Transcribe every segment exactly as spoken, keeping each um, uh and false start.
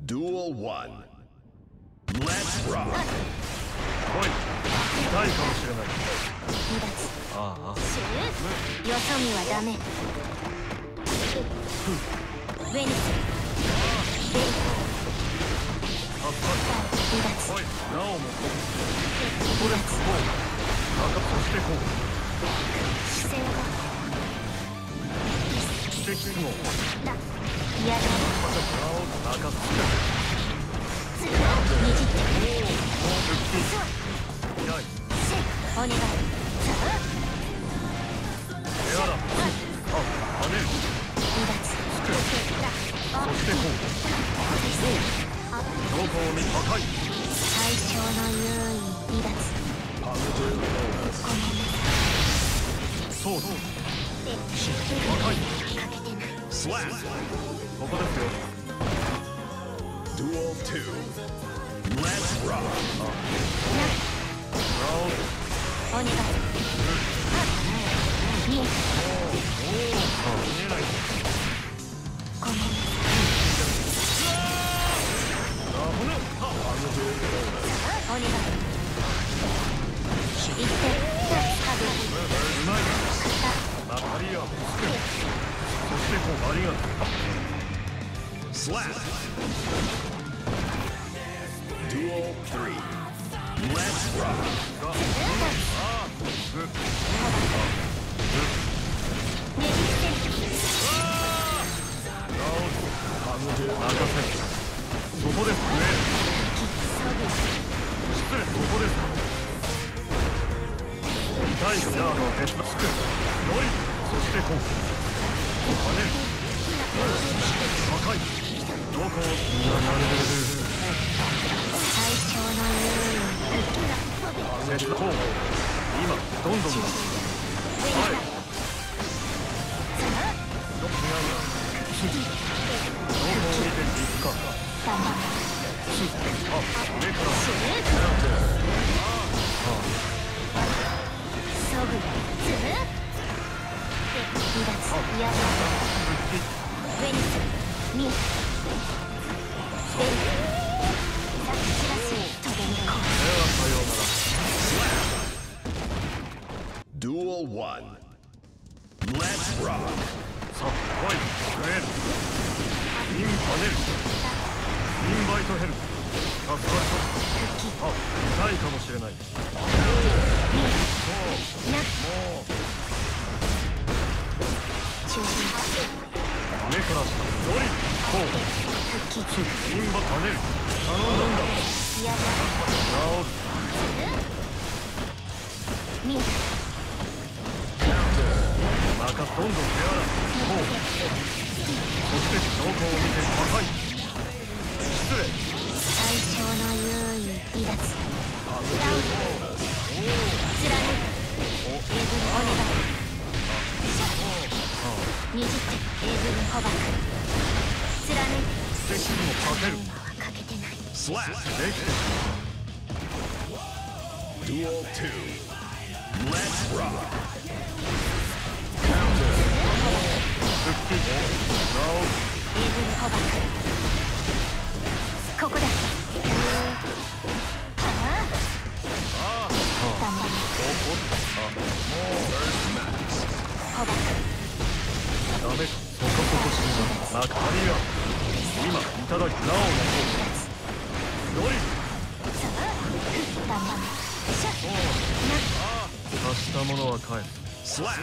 Duel one. Let's rock. おい、痛いかもしれない。ああ。 よそ見はダメ。ウェニス。ベル。 おい、なおも。ここでこう。赤そしてこう。 姿勢は。 指摘質問。 嫌だ。 赤そして。 ねじって。 いない。 お願い。 エアだ。あ、跳ねる。 離脱。 つく。そしてこう。どこを見高い。 最小の優位離脱。ごめんなそうそう。し、高い。 さい。かけてない。 Slap. ここですよ。 Duel two. Let's rock. お願い。見えた。 見えない。 ごめんなさい。お願い。行って。ハグ。 うまい。ナタリア。そしてこうありがとう。 Slap. Duel three. Let's rock. ああ。グッ。 ねじって。 任せる。そこですね。失礼、ここです。痛いスターのヘッドスク。ロリ。そしてこう。跳ねる。高い。どこを流れる。 最小の優位。 セットこう。今どんどん。はい。どっちがどこを見ていくか。 頑張れ。 あ、上から。 そぐ。ずる。離脱。嫌だ。ウェニス。見えた。ベル。さっきチラシ。とどめこう。 ではさようなら。 Duel one. Let's rock. さあ、来い。グレード。インパネル。インバイトヘル。助かると。あ、痛いかもしれない。そう。 な。 もう。 中心。 上から下。ロリ。こう。 復帰。 インバパネル。頼んだんだ。 嫌だ。 直る。 見えた。 またどんどん手荒い。こう。そして証拠を見て高い。失礼。 最小の優位離脱。貫く。エブルお願い。にじってエブル捕獲。貫く。 敵にも勝てる。 今はかけてない。 Slap. できて Duel two. Let's rock. 復帰。直る。 エブル捕獲。ここだ。 ああ。 ダメ。 おおっあ、も捕獲。 うダメか。そこそこしいな。ナタリア。今いただきなおのロリ。 ダメ。 貸したものは返す。 Slap.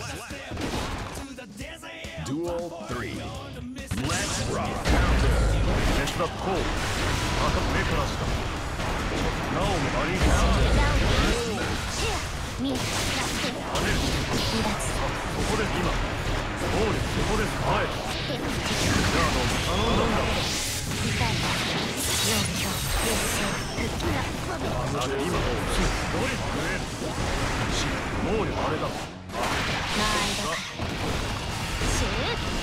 Duel three. Let's rock. 手伝っこう。赤目から下。なおもありがとう。 見えた。 跳ねる。 離脱。 ここで今。ゴール、ここです。はい。じゃあどうも頼んだんだ。 痛い。状況。冷静。復帰だ。 あれ今。ロリグレード。し、ゴールあれだ。 間合いだから。シュート。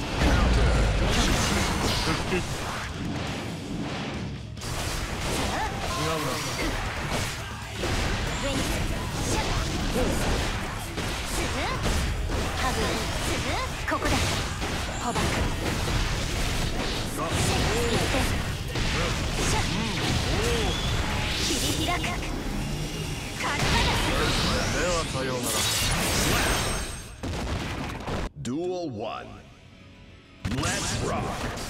復帰。違うな。 ウェニス。シャッ。スルー。ハグ。スルー。ここだ。捕獲。 が、 行って。 Duel one. Let's rock.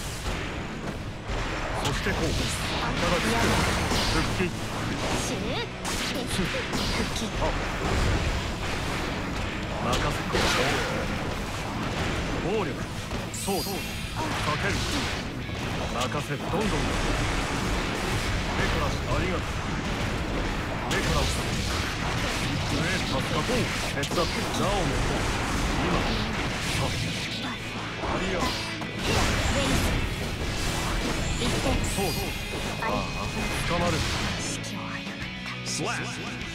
そしてこうただつく復帰死ぬで復帰任せっこ暴力そうかける任せどんどん目からしありがとう目からし上助かこう手伝ってなおも今さありがとうそうああ捕まる Slap.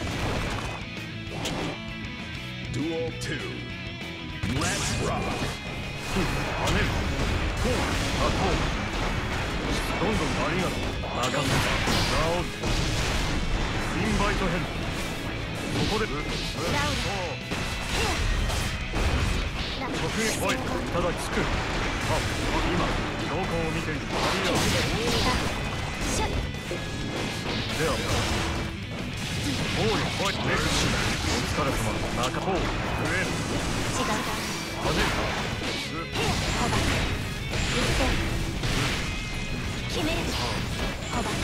Duel two. Let's rock. 跳ねるこうあこうどんどんありがとう任せたラオルインバイトヘルここで直撃おいただつくあ今動向を見ているありがとうでは暴力おいネクシお疲れ様中こう増える違う跳ねる決めるほば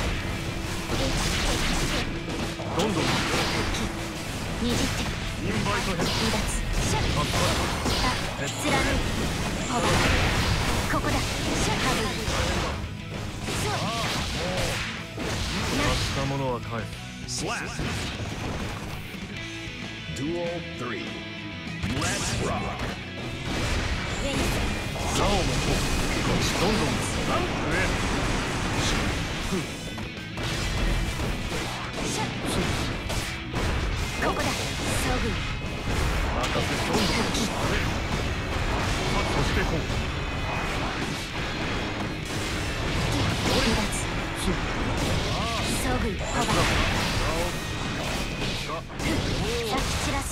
どんどんにじってインバイトヘル離脱シャッあった貫いほばここだシャッハブそう渡したものは返す Slap. Duel three. Let's rock. 上になおもこうどんどん増えるシャッここだ遭遇任せどんどん跳ねるそしてこう離脱遭遇ほばさき散らし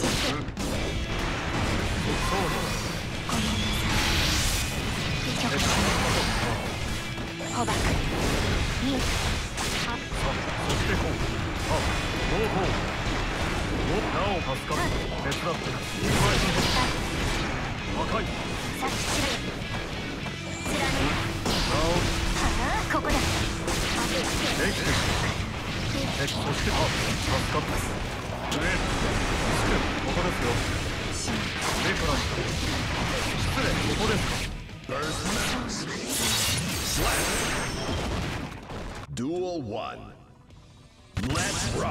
ごめんなさい局地ほば見えたあそしてこうあ両方おなお助かる手伝ってインバイト破壊さき散ら貫いなおはあここだできてるえそしてあ助かった上ここですよ上から失礼ここですか Slap. Duel one. Let's rock.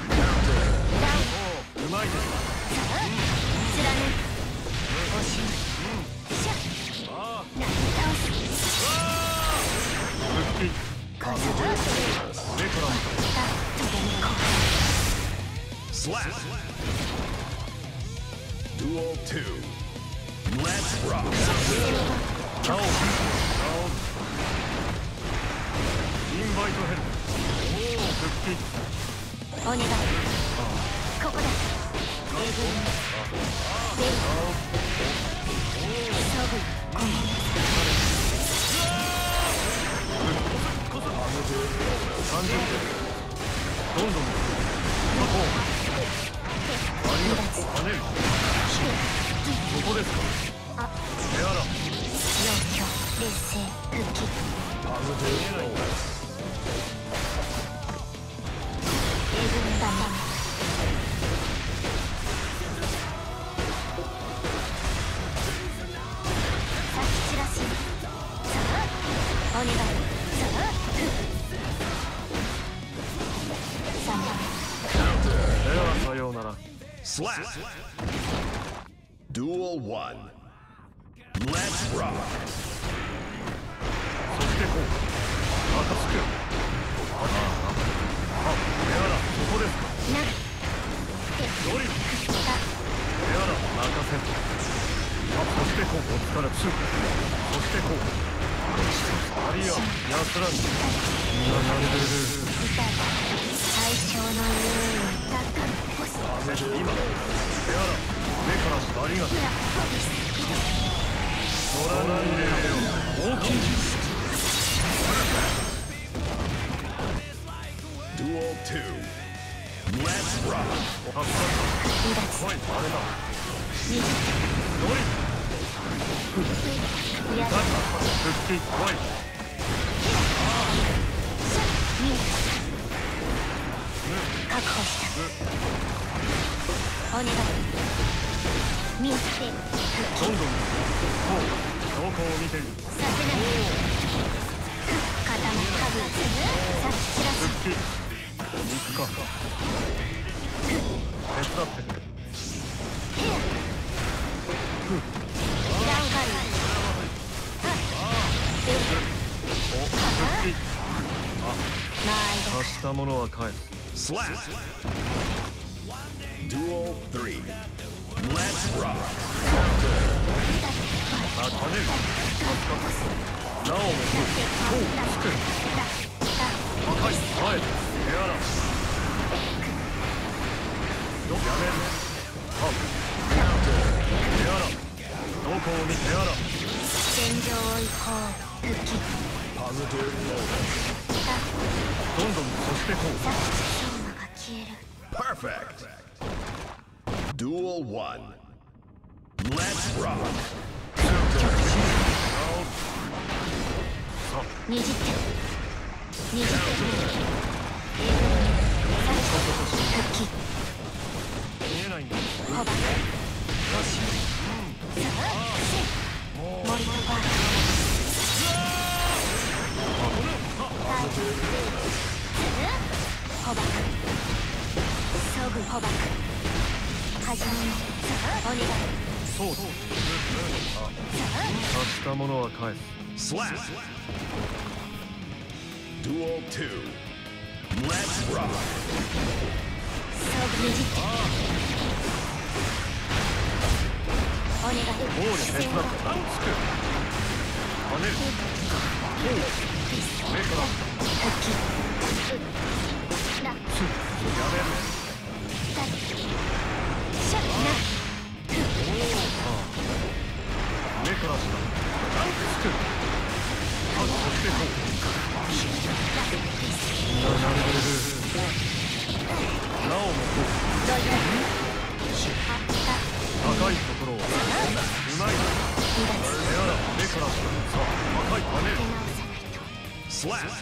うまいです貫いおしまいシャッなぎ倒す復帰こそ上からたとでにこ Slap. Duel two. Let's rock. なおなおインバイトヘル復帰お願いここだエグベル勝負ごめんなさんじゅってんどんどんこうありがとう跳ねるここですかあエアラ要強劣勢復帰エグンダメさき散らしさあお願いさあさんばんではさようなら Slap. Duel one. Let's rock. そしてこう赤つくあああエアラここですかなドリルエアラ任せあそしてこうお疲れつそしてこうありや安らぎみんななんでる痛い最小の優位だったのボス今エアラ目からしありがとう裏ボスご覧に入れよ大きい Duel two. Let's rock. おはず離脱おいあれだにじゅってドリルやだ復帰来い。 見えた確保したお願い見えた復帰どんどんこうどこを見ている。 させない固まったぶさっ散らす復帰行くか。手伝ってくれ。 ランガルお復帰。 間合いだ貸したものは返す。 Slap. Duel three. Let's rock. あ、跳ねる。なおもこうつく。破壊前へ手荒。やめる。は手荒。どこを見手荒。 戦場を行こう復帰 Positive moment. どんどんそしてこう。 さっ相馬が消える Perfect. Duel one. Let's rock. にじってにじって復帰見えないんだ。 ホバ森とバーホバソグホバ始めにお願いそうだ。貸したものは返す。 Slap. Duel two. Let's rock. ソグねじってお願いゴール手伝って。つく。跳ねる。目から復帰ラやめる。 シャッナ目から下。つく。そしてこう。みんなやれる。なおもこう。 ドイラ高いところをうまい。 離脱手荒目から下。さあ赤い跳ねる。 手直さないと Slap.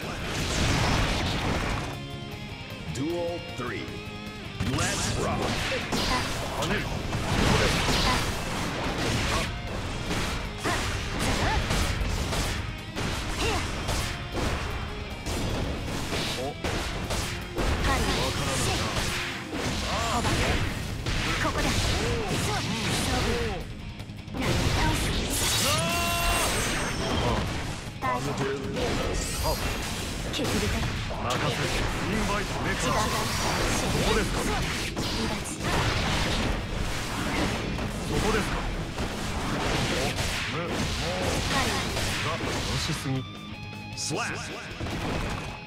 Duel three. Let's rock. 跳ねる。お、わはいからないな。 ホバここだそうそうな倒す大丈夫 Positive bonus. あ、 削りたい任せ。インバイト目違うから。そこですか。 離脱そこですか。お、む、もうはいがよしすぎ。 Slap.